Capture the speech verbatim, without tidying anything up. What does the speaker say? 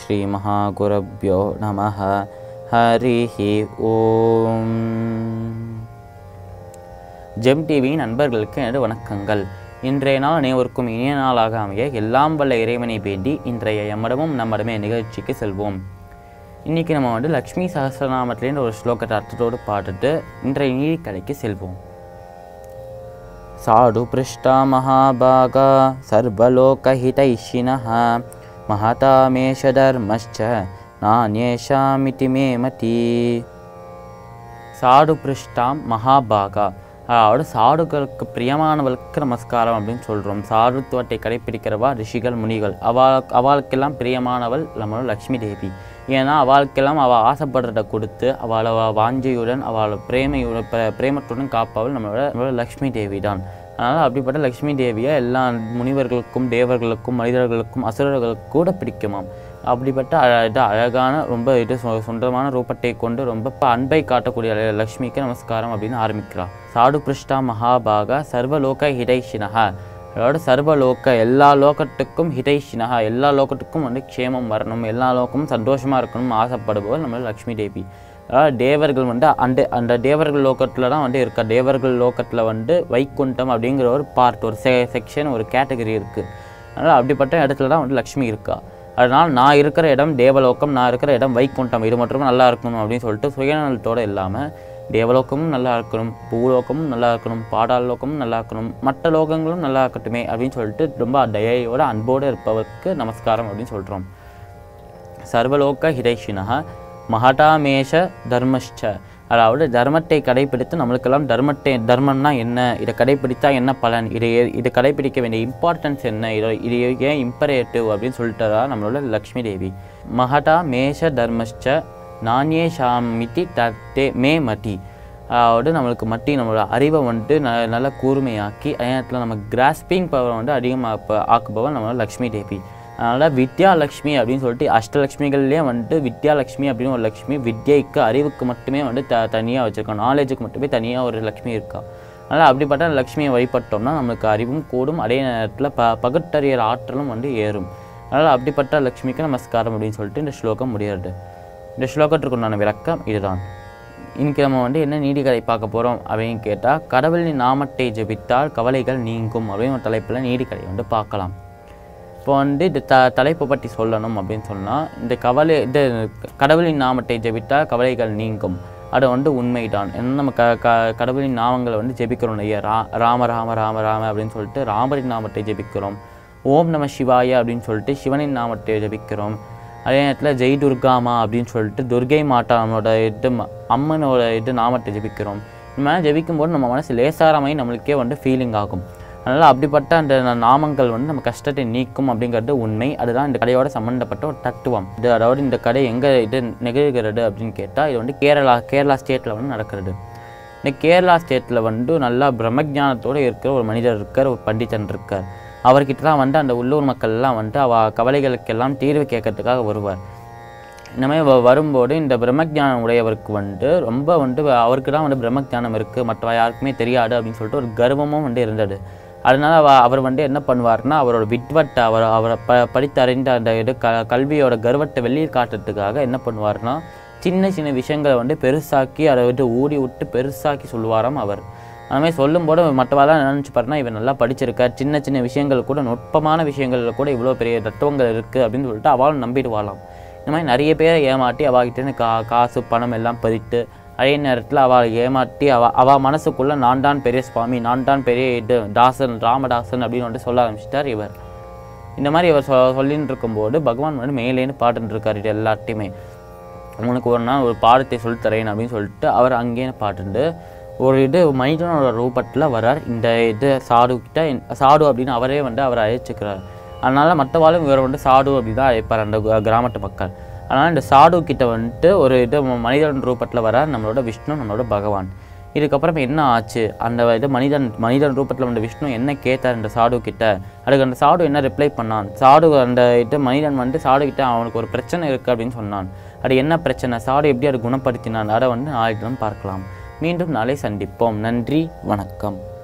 श्री महागुरुभ्यो नमः हरिः ओम GeM TV நண்பர்களுக்கு எனது வணக்கங்கள். இன்றைய நாள் அனைவருக்கும் இனிய நாளாக அமைய எல்லாம் வல்ல இறைவனை வேண்டி இன்றைய எம்மடமும் நம்மடமே நிகழ்ச்சிக்கு செல்வோம். இன்றைக்கி நம்ம வந்து லக்ஷ்மி சஹஸ்ரநாமத்திலேருந்து ஒரு ஸ்லோகத்தை அர்த்தத்தோடு பாட்டுட்டு இன்றைய நீதிக்கதைக்கு செல்வோம். சாடு பிருஷ்டா மகாபாகா சர்வலோகஹிதைஷினஹ மஹதாமேஷ தர்மஸ்ச நான்யேஷாமிதி மே மதி. சாடு பிருஷ்டாம் மகாபாகா, அதாவது சாடுகளுக்கு பிரியமானவளுக்கு நமஸ்காரம் அப்படின்னு சொல்கிறோம். சாதுத்துவத்தை கடைப்பிடிக்கிறவா ரிஷிகள் முனிகள், அவள் அவளுக்கெல்லாம் பிரியமானவள் நம்மளோட லக்ஷ்மி தேவி. ஏன்னா அவளுக்கெல்லாம் அவள் ஆசைப்படுறதை கொடுத்து அவளை வாஞ்சையுடன் அவளை பிரேமையுடன் பிரேமத்துடன் காப்பவள் நம்மளோட நம்மளோட லக்ஷ்மி தேவி தான். அதனால் அப்படிப்பட்ட லக்ஷ்மி தேவியை எல்லா முனிவர்களுக்கும் தேவர்களுக்கும் மனிதர்களுக்கும் அசுரர்களுக்கும் கூட பிடிக்குமாம். அப்படிப்பட்ட இது அழகான ரொம்ப இது சொந்தமான ரூபத்தை கொண்டு ரொம்ப அன்பை காட்டக்கூடிய லக்ஷ்மிக்கு நமஸ்காரம் அப்படின்னு ஆரம்பிக்கிறார். சாடு பிருஷ்டா மகாபாகா சர்வலோக ஹிதைஷினஹா, அதாவது சர்வலோக எல்லா லோகத்துக்கும் ஹிதைஷினஹா, எல்லா லோகத்துக்கும் வந்து க்ஷேமம் வரணும், எல்லா லோகமும் சந்தோஷமாக இருக்கணும்னு ஆசைப்படுபவள் நம்மளோட லக்ஷ்மி தேவி. அதாவது தேவர்கள் வந்து அந்த அந்த தேவர்கள் லோகத்தில் தான் வந்து இருக்கா. தேவர்கள் லோகத்தில் வந்து வைகுண்டம் அப்படிங்கிற ஒரு பார்ட், ஒரு செ செக்ஷன் ஒரு கேட்டகரி இருக்குது. அதனால் அப்படிப்பட்ட இடத்துல தான் வந்து லக்ஷ்மி இருக்கா. அதனால் நான் இருக்கிற இடம் தேவலோகம், நான் இருக்கிற இடம் வைகுண்டம், இது மட்டும் நல்லா இருக்கணும் அப்படின்னு சொல்லிட்டு சுயநலத்தோடு இல்லாமல் தேவலோகமும் நல்லா இருக்கணும், பூலோகமும் நல்லா இருக்கணும், பாடாள லோகமும் நல்லா இருக்கணும், மற்ற லோகங்களும் நல்லா இருக்கட்டுமே அப்படின்னு சொல்லிட்டு ரொம்ப தயையோட அன்போடு இருப்பவருக்கு நமஸ்காரம் அப்படின்னு சொல்கிறோம். சர்வலோக ஹிதைஷினஹ மஹடாமேஷ தர்மஷ்ச, அதாவது தர்மத்தை கடைப்பிடித்து நம்மளுக்கெல்லாம் தர்மத்தை தர்மம்னா என்ன, இதை கடைப்பிடித்தா என்ன பலன், இதை இதை கடைப்பிடிக்க வேண்டிய இம்பார்ட்டன்ஸ் என்ன, இதை இது ஏன் இம்பரேட்டிவ் அப்படின்னு சொல்லிட்டதா நம்மளோட லக்ஷ்மி தேவி. மஹடா மேஷ தர்மஷ்ச நான்யே ஷாமிதி தத்தே மே மதி, அதாவது நம்மளுக்கு மட்டி நம்மளோட அறிவை வந்துட்டு ந நல்லா கூர்மையாக்கி அதே நேரத்தில் நம்ம கிராஸ்பிங் பவரை வந்து அதிகமாக ஆக்குபவன் நம்மளோட லக்ஷ்மி தேவி. அதனால் வித்யாலக்ஷ்மி அப்படின்னு சொல்லிட்டு அஷ்டலக்ஷ்மிகள்லேயே வந்துட்டு வித்யாலக்ஷ்மி அப்படின்னு ஒரு லக்ஷ்மி, வித்யைக்கு அறிவுக்கு மட்டுமே வந்து த தனியாக வச்சுருக்கோம், நாலேஜுக்கு மட்டுமே தனியாக ஒரு லக்ஷ்மி இருக்கா. அதனால் அப்படிப்பட்ட லக்ஷ்மியை வழிபட்டோம்னா நம்மளுக்கு அறிவும் கூடும், அதே நேரத்தில் ப பகுத்தறியற ஆற்றலும் வந்து ஏறும். அதனால் அப்படிப்பட்ட லக்ஷ்மிக்கு நமஸ்காரம் அப்படின்னு சொல்லிட்டு இந்த ஸ்லோகம் முடியாது. இந்த ஸ்லோகத்திற்கு உண்டான விளக்கம் இதுதான். இன்றைக்கி நம்ம வந்து என்ன நீதிக்கதை பார்க்க போகிறோம் அப்படின்னு கேட்டால், கடவுளின் நாமத்தை ஜெபித்தால் கவலைகள் நீங்கும் அப்படின்னு ஒரு தலைப்பில் நீதிக்கதை வந்து பார்க்கலாம். இப்போ வந்து இந்த த தலைப்பை பற்றி சொல்லணும் அப்படின்னு சொன்னால், இந்த கவலை இந்த கடவுளின் நாமத்தை ஜெபித்தால் கவலைகள் நீங்கும், அது வந்து உண்மைதான். ஏன்னா நம்ம க க கடவுளின் நாமங்களை வந்து ஜெபிக்கிறோம் இல்லையா, ரா ராம ராம ராம ராம அப்படின்னு சொல்லிட்டு ராமரின் நாமத்தை ஜெபிக்கிறோம். ஓம் நம சிவாய அப்படின்னு சொல்லிட்டு சிவனின் நாமத்தை ஜெபிக்கிறோம். அதே நேரத்தில் ஜெய் துர்காமா அப்படின்னு சொல்லிட்டு துர்கை மாட்டா நம்மளோட இது அம்மனோட இது நாமத்தை ஜெபிக்கிறோம். இந்த மாதிரி ஜெபிக்கும்போது நம்ம மனசு லேசாரமாகி நம்மளுக்கே வந்து ஃபீலிங் ஆகும். அதனால் அப்படிப்பட்ட அந்த நாமங்கள் வந்து நம்ம கஷ்டத்தை நீக்கும் அப்படிங்கிறது உண்மை. அதுதான் இந்த கதையோட சம்மந்தப்பட்ட ஒரு தத்துவம். இது அதாவது இந்த கதை எங்கே இது நிகழ்கிறது அப்படின்னு கேட்டால், இது வந்து கேரளா கேரளா ஸ்டேட்டில் வந்து நடக்கிறது. இந்த கேரளா ஸ்டேட்டில் வந்து நல்லா பிரம்மஜானத்தோடு இருக்கிற ஒரு மனிதர் இருக்கார், ஒரு பண்டிதன் இருக்கார். அவர்கிட்ட தான் வந்து அந்த உள்ளூர் மக்கள்லாம் வந்து அவ கவலைகளுக்கெல்லாம் தீர்வு கேட்கறதுக்காக வருவார். இந்த மாதிரி வரும்போது இந்த பிரம்மஜானம் உடையவருக்கு வந்து ரொம்ப வந்து அவருக்கு தான் வந்து பிரம்மஜானம் இருக்குது, மற்ற யாருக்குமே தெரியாது அப்படின்னு சொல்லிட்டு ஒரு கர்வமும் வந்து இருந்தது. அதனால் அவ அவர் வந்து என்ன பண்ணுவார்னா, அவரோட விட்வட்டை அவர் அவரை ப படித்தறிந்த அந்த இது க கல்வியோட கர்வத்தை வெளியே காட்டுறதுக்காக என்ன பண்ணுவார்னா, சின்ன சின்ன விஷயங்களை வந்து பெருசாக்கி அதை வந்து ஊடி விட்டு பெருசாக்கி சொல்லுவாராம் அவர். அதுமாதிரி சொல்லும்போது மற்றவாலாம் நினச்சிப்பாருன்னா, இவன் நல்லா படிச்சிருக்கார், சின்ன சின்ன விஷயங்கள் கூட நுட்பமான விஷயங்களில் கூட இவ்வளோ பெரிய தத்துவங்கள் இருக்குது அப்படின்னு சொல்லிட்டு அவளும் நம்பிடுவாளாம். இந்த மாதிரி நிறைய பேரை ஏமாற்றி அவகிட்டேன்னு கா காசு பணம் எல்லாம் பறித்து அதே நேரத்தில் அவளை ஏமாற்றி அவ அவள் மனசுக்குள்ளே நான் தான் பெரிய சுவாமி, நான் தான் பெரிய இது தாசன் ராமதாசன் அப்படின்னு வந்து சொல்ல ஆரம்பிச்சிட்டார் இவர். இந்த மாதிரி இவர் சொ சொல்லின்னு இருக்கும்போது பகவான் வந்து மேலேன்னு பாட்டுன்னு இருக்கார். இது எல்லாத்தையுமே உனக்கு ஒரு நாள் ஒரு பாடத்தை சொல்லித்தரேன் அப்படின்னு சொல்லிட்டு அவர் அங்கேயே பாட்டுண்டு ஒரு இது மனிதனோட ரூபத்தில் வரார். இந்த இது சாடு கிட்ட சாடு அப்படின்னு அவரே வந்து அவரை அழைச்சிக்கிறார். அதனால் மற்றவாளும் இவர் வந்து சாடு அப்படின்னு தான் அழைப்பார் அந்த கிராமத்து மக்கள். அதனால் இந்த சாடு கிட்ட வந்துட்டு ஒரு இது மனிதன் ரூபத்தில் வரார் நம்மளோட விஷ்ணு, நம்மளோட பகவான். இதுக்கப்புறம் என்ன ஆச்சு, அந்த இது மனிதன் மனிதன் ரூபத்தில் வந்த விஷ்ணு என்ன கேட்டார் இந்த சாடு கிட்ட, அதுக்கு அந்த சாடு என்ன ரிப்ளை பண்ணான். சாடு அந்த இது மனிதன் வந்து சாடு கிட்ட அவனுக்கு ஒரு பிரச்சனை இருக்குது அப்படின்னு சொன்னான். அது என்ன பிரச்சனை, சாடு எப்படி அதை குணப்படுத்தினான், அதை வந்து நாளைக்கு பார்க்கலாம். மீண்டும் நாளை சந்திப்போம். நன்றி, வணக்கம்.